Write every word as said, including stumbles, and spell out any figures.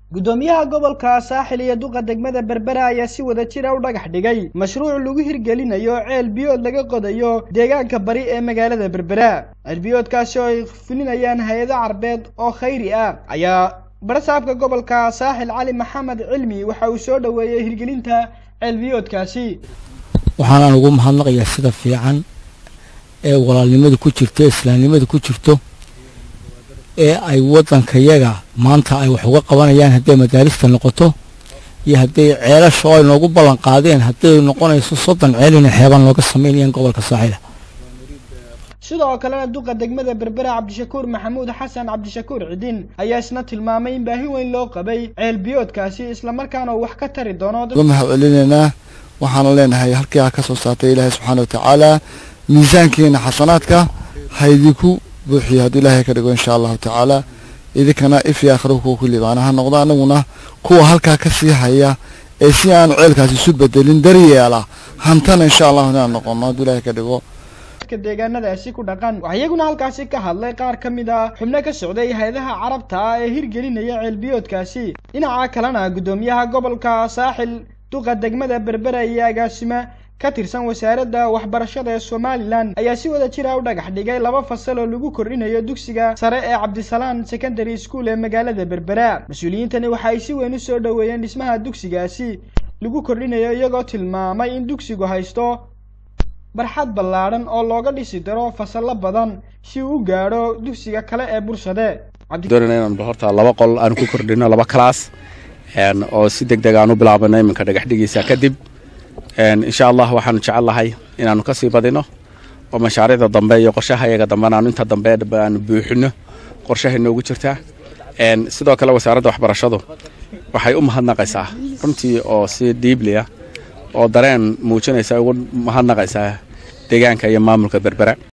gudoomiyaha gobolka saaxil iyo duqa degmada berbera ayaa si wada jir ah u dhagax dhigay mashruuc lagu hirgelinayo ceel biyood laga qodayo deegaanka bari ee magaalada berbera. ceel biyoodkaasi oo ay fulinayaan hay'ado carbeed oo khayri ah ayaa barasaabka gobolka saaxil cali maxamed cilmi waxa uu soo dhaweeyay hirgelinta ceel biyoodkaasi. waxaan ugu mahadnaqayaa sida fiican ee walaalnimada ku jirto islaamnimada ku jirto ee ay wadankayaga maanta ay wax uga qabanayaan haday madaalista noqoto iyo haday ceelasho ay noogu balan qaadeen haday noqonayso soddon ceel in xeeban looga sameeyaan gobolka saaxil. sidoo kale duqa degmada berbera cabdishakuur maxamuud xasan cabdishakuur cidin ayaa isna tilmaamay in baahi weyn loo qabay ceel biyoodkaasi isla markaana wax ka tari doono. waxaan waxaan leenahay halkii ka soo saartay Ilaahay subhanahu wa ta'ala miisaankeena xasanaadka haydiku buuxiyo hadii Ilaahay ka dhigo insha Allah ta'ala idikana if ya akhruku kulli baana noqdo anaguna kuwa halka ka sii haya ee si aan ceelkaasi isu bedelin daryeela hantana insha Allah inaan noqono hadii Ilaahay ka dhigo deegaanadaasi ku dhaqan. waxayaguna halkaasi ka hadlay qaar kamid ah xubno ka socday hay'adaha carabta ee hirgelinaya ceel biyoodkaasi. dhinaca kalena gudoomiyaha gobolka saaxil duqa degmada berbera iyo agaasima ka tirsan wasaaradda waxbarashada ee Soomaaliland ayaa si wada jir ah u dhagax dhigay laba fasal oo lagu kordhinayo dugsiga sare ee Cabdisalaan Secondary School ee magaalada Berbera. mas'uuliyiintani waxa ay si weyn u soo dhaweeyeen dhismaha dugsigaasi lagu kordhinayo iyagoo tilmaamay in dugsigu haysto barxad ballaaran oo looga dhisi daro fasalo badan si uu u gaaro dugsiga kale ee Bursade. doonayaan horta laba qol aan ku kordhino laba class een oo si degdeg ah u bilaabanay iminka dhagax dhigiisa kadib een insha Allah waxaan jecelahay inaanu ka sii badino oo mashaariicda dambe iyo qorshahayaga dambe aan inta dambe aan buuxino qorshaheena ugu jirta. een sidoo kale wasaaradda waxbarashadu waxay u mahadnaqaysaa runtii oo si deeply ah oo dareen muujinaysa ugu mahadnaqaysaa deegaanka iyo maamulka Berbera.